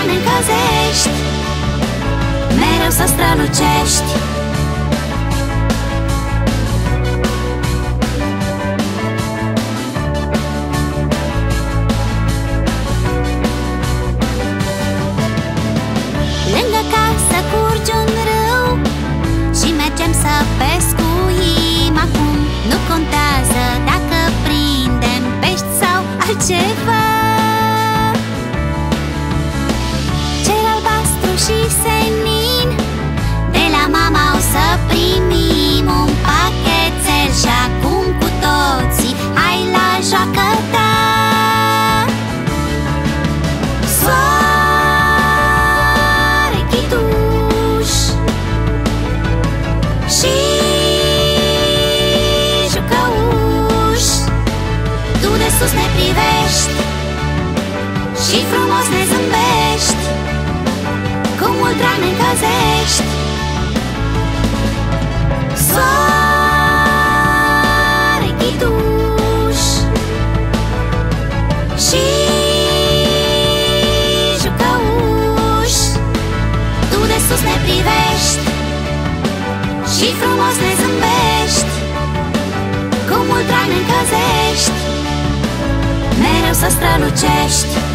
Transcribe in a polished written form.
drag ne încălzești, mereu să strălucești. Lângă casă curge un râu și mergem să pescuim acum. Nu contează dacă prindem pești sau altceva. Cer albastru și senin, de la mama o să primim un pachetel. Și acum cu toții, hai la joacă ta. Și jucăuș, tu de sus ne privești și frumos ne zâmbești, cu mult drag ne încălzești. Soare ghituș și jucăuș, tu de sus ne privești și frumos ne zâmbești, cu mult drag ne încălzești, mereu să strălucești.